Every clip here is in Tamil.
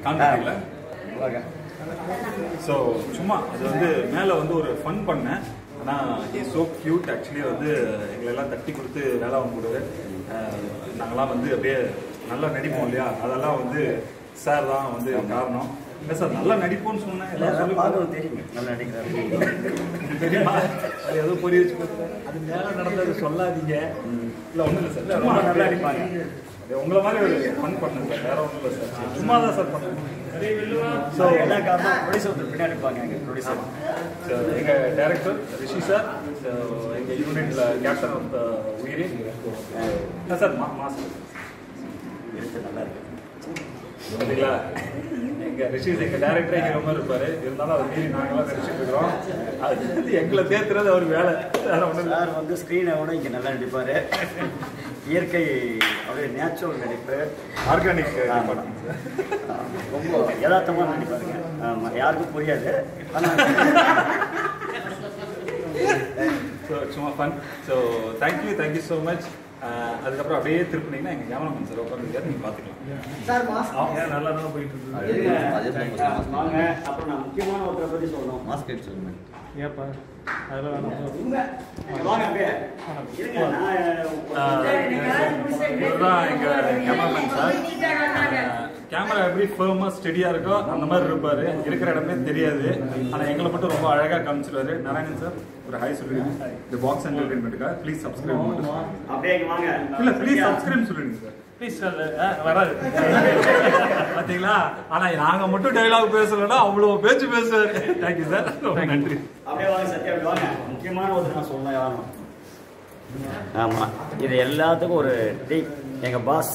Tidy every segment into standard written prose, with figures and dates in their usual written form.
கான்டாக்ட்ல ஸோ சும்மா அது வந்து மேலே வந்து ஒரு ஃபன் பண்ணேன். ஆனால் இஸ் ஸோ க்யூட். ஆக்சுவலி வந்து எங்களெல்லாம் தட்டி கொடுத்து வேலை வாங்க கூடாது. நாங்களாம் வந்து அப்படியே நல்லா நடிப்போம் இல்லையா, அதெல்லாம் வந்து சார் தான் வந்து காரணம். இல்லை சார் நல்லா நடிப்போம்னு சொன்னேன். எல்லாம் சொல்லி தெரியும் நல்லா நடிக்கிறாரு தெரியுமா, அது எதோ பொரிய வச்சு கொடுத்துருக்காரு. அது மேலே நடந்தது சொல்லாதீங்க. இல்லை ஒன்றும் இல்லை சார், ரொம்ப நல்லா நடிப்பாங்க. உங்களை மாதிரி ஒரு ஃபன் பண்ணேன் சார், வேற ஒன்றும் இல்லை சார், சும்மா தான் சார் பண்ணேன். ஸோ எல்லா காரணம் ப்ரொடியூசர் பின்னாடி இருப்பாங்க. எங்கள் ப்ரொடியூசர் எங்கள் டைரக்டர் ரிஷி சார், எங்கள் யூனிட்ல கேப்டன் ஆஃப் உயிரி சார் மாஸ்டர் இருக்கு, நல்லா இருக்கு சரிங்களா. எங்கள் ரிஷி எங்கள் டைரக்டரே எங்கள் மாதிரி இருப்பார். இருந்தாலும் அதை மீறி நாங்களாம் நடிச்சுட்டு இருக்கிறோம். அது எங்களை தேர்த்துறது அவர் வேலை, வேற ஒன்றும் இல்லை. சார் வந்து ஸ்க்ரீனை விட இங்கே நல்லா நடிப்பார். இயற்கை அப்படியே நேச்சுரல் நடிப்பு, ஆர்கானிக் ரொம்ப யதார்த்தமாக நடிப்பாருங்க. ஆமாம், யாருக்கும் புரியாது. ஸோ சும்மா fun. So thank you so much. அதுக்கப்புறம் அப்படியே திருப்பினீங்கன்னா எங்கள் கேமராமேன் சார் உட்காந்துருக்காரு, நீங்கள் பார்த்துக்கலாம். நல்லா தான் போயிட்டு இருக்கு. வாங்க. அப்புறம் நான் முக்கியமான ஒருத்தரை பற்றி சொல்லணும். மாஸ்க் எடுத்து சொல்லுங்க. ஏப்பா அதெல்லாம் வாங்க அப்படியே இருங்க. இதுதான் எங்கள் கேமராமேன் சார். கேமரா எப்படி ஃபேர்மாக ஸ்டெடியாக இருக்கோ அந்த மாதிரி இருப்பார். இருக்கிற இடமே தெரியாது. ஆனால் எங்களை மட்டும் ரொம்ப அழகாக காமிச்சிருவாரு. நாராயணன் சார் ஒரு ஹாய் சொல்லுங்க. இந்த பாக்ஸ் என்டர்டைன்மெண்ட்டுக்காக ப்ளீஸ் சப்ஸ்கிரைப் பண்ணுங்க. அப்படியே வாங்க. இல்லை ப்ளீஸ் சப்ஸ்கிரைப் சொல்லுங்க சார், ப்ளீஸ் சார். வராது பார்த்தீங்களா. ஆனால் நாங்கள் மட்டும் டைலாக் பேசலைன்னா அவ்வளோ பேச்சு பேசுவார். தேங்க்யூ சார், ரொம்ப நன்றி. அப்படியே வாங்க சத்யா, அப்படி வாங்க. முக்கியமான ஒருத்தர் நான் சொல்லணும் யாரும். ஆமாம், இது எல்லாத்துக்கும் ஒரு டீம். எங்கள் பாஸ்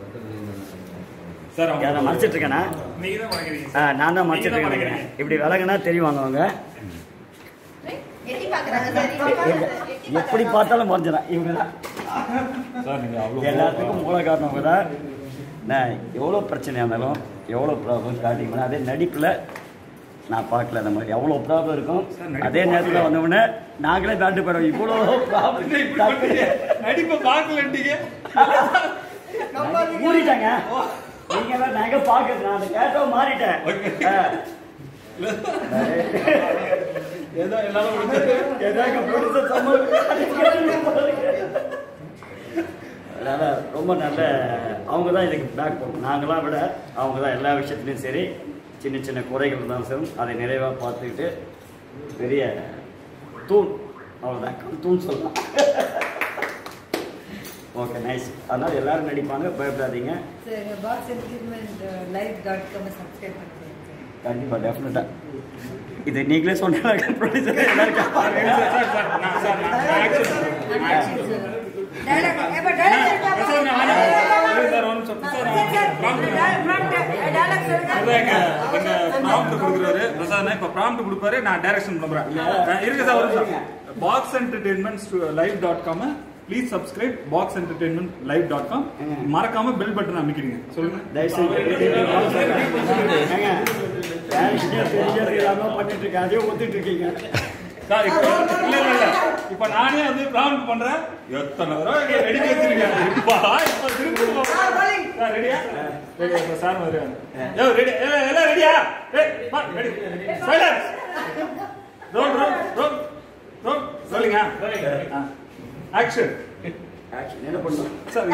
சார் நான் மறைச்சிட்டு இருக்கேண்ணா. நான் தான் மறைச்சிட்டு இருக்கேன் நினைக்கிறேன். இப்படி விலகுனா தெரியும் வாங்க. எப்படி பார்த்தாலும் மறைஞ்சிடலாம் இவங்க தான். எல்லாத்துக்கும் மூல காரணம் தான். நான் எவ்வளோ பிரச்சனையாக இருந்தாலும் எவ்வளோ ப்ராப்ளம் காட்டிங்கன்னா அதே நடிப்பில் நான் பார்க்கல. அந்த மாதிரி எவ்வளோ ப்ராப்ளம் இருக்கும். அதே நேரத்தில் வந்தோடனே நாங்களே தாண்டு போயிடுவோம். இவ்வளோ ப்ராப்ளம் நடிப்பை பார்க்கலட்டீங்க, மூடிட்டாங்க. நீங்க தான் நாங்க பார்க்கறது. நான் அந்த கேட்டோ மாறிட்டேன். ஏதோ எல்லாரும் அதனால ரொம்ப நல்ல அவங்க தான் இதுக்கு பேக் போகணும். நாங்களாம் விட அவங்க தான் எல்லா விஷயத்துலையும் சரி. சின்ன சின்ன குறைகள் இருந்தாலும் சரி அதை நிறைவாக பார்த்துக்கிட்டு பெரிய தூண், அவ்வளோதான் தூண் சொல்லலாம். Okay, nice. அதனால் எல்லாரும் நடிப்பாங்க, பயப்படாதீங்க. கண்டிப்பாக டெஃபினட்டாக இது நீங்களே சொன்னாங்க. ப்ரொடியூசர் கொடுப்பாரு. நான் டைரக்ஷன் பண்றேன். இருக்கு sir, box entertainment live.com please subscribe box entertainment live.com. மறக்காம பெல் பட்டன் அமைக்கிறீங்க. சொல்லுங்க. பண்ணிட்டு இருக்கேன், அதே ஒத்துட்டு இருக்கீங்க சார். இல்ல இப்ப நானே வந்து ப்ராம்ப்ட் பண்றேன். எத்தனை தடவை ரெடி வச்சிருக்கேன். ரெடியா? சார் வருவாங்க. எல்லாம் ரெடியா? Silence. Roll roll roll roll. சொல்லுங்க. ஆக்ஷன். என்ன பண்ணும் சார்?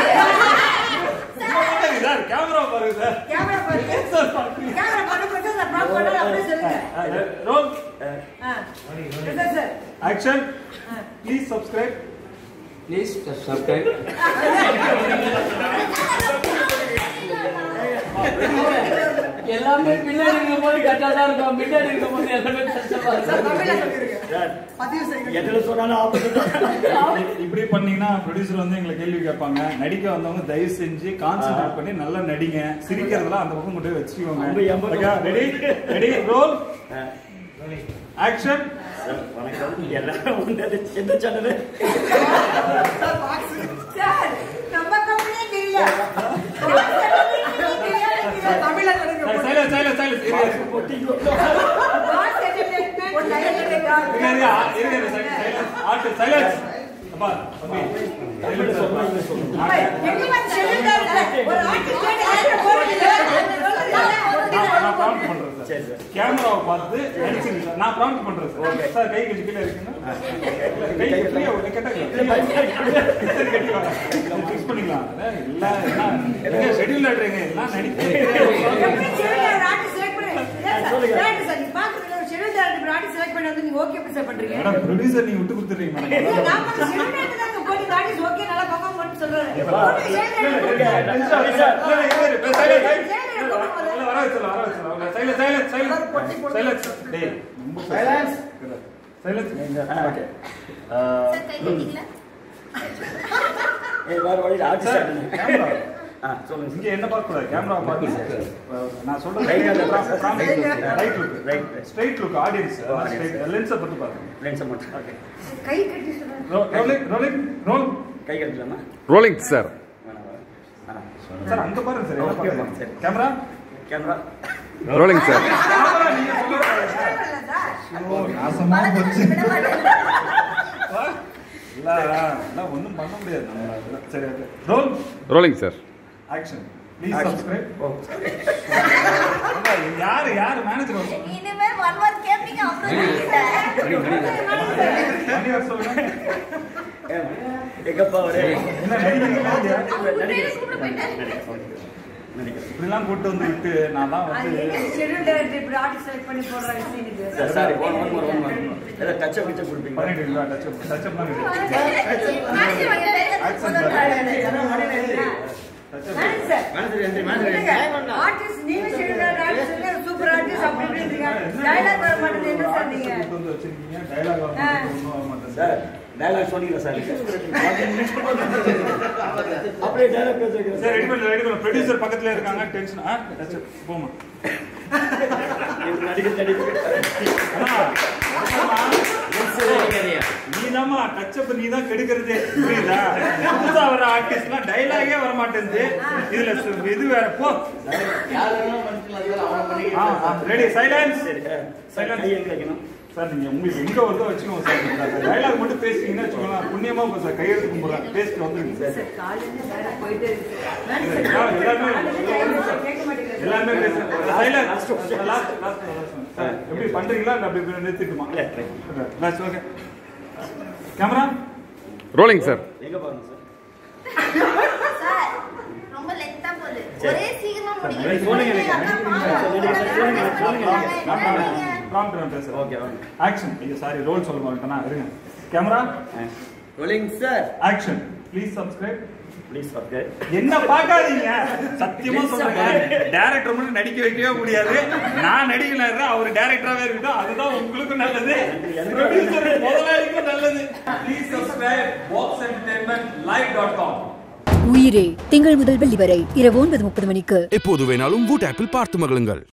சார் கேமரா பாருங்க சார். கேமரா பாருங்க சார். கேமரா பாருங்க சார். ப்ராம்ப்ட் பண்ணல அப்படியே சொல்லுங்க. Roll. Sir action. Please subscribe. Please subscribe. எல்லாமே பின்னாடி இருக்கும்போது கரெக்டா தான் இருக்கும். பின்னாடி இருக்கும்போது எல்லாமே கஷ்டமா இருக்கும். இப்படி பண்ணீங்கன்னா ப்ரொடியூசர் வந்து எங்களை கேள்வி கேட்பாங்க. நடிக்க வந்தவங்க தயவு செஞ்சு கான்சென்ட்ரேட் பண்ணி நல்லா நடிங்க. சிரிக்கிறதுலாம் அந்த பக்கம் கொண்டு போய் வச்சுக்கோங்க. Ready ready roll action. வணக்கம் எல்லாரும் வந்து எந்த சேனல் சார் நம்ம கம்பெனியே தெரியல. தமிழ்ல சொல்லுங்க. Silence silence silence. போட்டிங்க பாஸ் என்டர்டெயின்மென்ட் லைவ். சைலன்ஸ் ஆட் சைலன்ஸ். அப்பா தம்பி சைலன்ஸ் சொல்லுங்க. எங்க வந்து சொல்லுங்க. ஒரு ஆர்டிஸ்ட் கேட்ட போடுங்க. கேமராவை பார்த்து நடிச்சிருங்க சார். நான் ப்ராம்ப்ட் பண்றேன் சார். சார் கை கட்டி கீழே இருக்குன்னா கை ஃப்ரீயா ஒரு கேட்டா ஃபிக்ஸ் பண்ணிக்கலாம். எல்லாம் என்ன ஷெட்யூல் ஆடுறீங்க எல்லாம் நடிக்கிறீங்க. எப்படி ஷெட்யூல் ராட்டி செலக்ட் பண்ணி ராட்டி சார் நீ பாக்குறீங்க ஷெட்யூல் ராட்டி ராட்டி செலக்ட் பண்ணி வந்து நீங்க ஓகே எப்படி சார் பண்றீங்க? மேடம் ப்ரொடியூசர் நீங்க விட்டு கொடுத்துறீங்க மேடம். நான் ஷெட்யூல் ராட்டி தான் போடி ராட்டி ஓகே நல்லா பர்ஃபார்ம் பண்ணி சொல்றாரு. இங்க என்ன பார்க்க கூடாது, கேமரா பார்த்து நான் சொல்றேன். ஸ்ட்ரைட் லுக் ஆடியன்ஸ் லென்ஸை பத்தி பாருங்க. லென்ஸை மட்டும் கை கட்டி சொல்றாரு. ரோல் கை கட்டலாமா? Rolling sir. சார் அங்க பாருங்க sir. Camera camera rolling sir. நீங்க சொல்லுங்க. நாசமா போச்சு. இல்ல ஒண்ணும் பண்ண முடியாது நம்ம. சரி okay. Roll rolling sir. Action. Please subscribe. யார் மேனேஜர் வந்து இனிமே ஒன் வார் கேப்பிங்க அப்புறம் மணிவர் சொல்லுங்க. எங்கப்பா ஒரே என்ன இப்படிலாம் கூட்டு வந்து விட்டு நான் தான் வந்து ஷெட்யூல் டைரக்டர் இப்படி ஆர்ட் செலக்ட் பண்ணி போடுறாங்க சீனுக்கு. சாரி ஒன் ஏதோ டச் அப் கொடுப்பீங்க. பண்ணிட்டீங்களா? டச்சப்லாம் ஆர்டிஸ்ட் நீங்க ஷெட்யூல் டைரக்டர் சூப்பர் ஆர்டிஸ்ட் அப்படி இப்படின்றீங்க. டயலாக் வர மாட்டேங்குது என்ன சார் நீங்க? வந்து வச்சிருக்கீங்க. டயலாக் வர மாட்டேங்குது. சார் டயலாக் சொன்னீங்களா சார்? அப்படியே டயலாக் பேசுறீங்க சார். ரெடி பண்ணு ப்ரொடியூசர் பக்கத்துல இருக்காங்க. டென்ஷன் டச்சப் போமா. நீதாமா டச்சப் நீதான் கெடுக்கிறதே. புரியுதா? புதுசா வர ஆர்டிஸ்ட்லாம் டயலாகே வர மாட்டேங்குது. இதுல இது வேற போ. Ready silence. சைலன்ஸ். சார் நீங்க உங்களுக்கு எங்க வருதோ வச்சுக்கோங்க சார். டயலாக் மட்டும் பேசிட்டீங்கன்னா வச்சுக்கோங்களேன் புண்ணியமா போகும் சார். கையெழுத்து கும்பிடுறேன் பேசிட்டு வந்துருங்க சார். எல்லாமே பேசுறேன். எப்படி பண்றீங்களா? அப்படி நிறுத்திட்டுமா? ஓகே. Camera rolling sir. எங்க பாருங்க சார். சார் ரொம்ப லென்த்தா போகுது. ஒரே சீக்கிரமா முடிங்க. ப்ராம்ப்ட் நான் பேசுறேன். Okay okay. ஆக்ஷன். ஐயோ சாரி ரோல் சொல்ல மாட்டேனா. இருங்க. Camera rolling sir. Action. Please subscribe. Please subscribe. என்ன பார்க்காதீங்க. சத்தியமா சொல்றேன். டைரக்டர் மட்டும் நடிக்க வைக்கவே முடியாது. நான் நடிகலறேன். அவர் டைரக்டராவே இருக்கட்டும். அதுதான் உங்களுக்கு நல்லது. ப்ரொடியூசர் முதலாளிக்கும் நல்லது. Please subscribe boxentertainmentlive.com. உயிரே திங்கள் முதல் வெள்ளி வரை இரவு 9:30 மணிக்கு எப்போது வேணாலும் வூட் ஆப்பில் பார்த்து மகிழுங்கள்.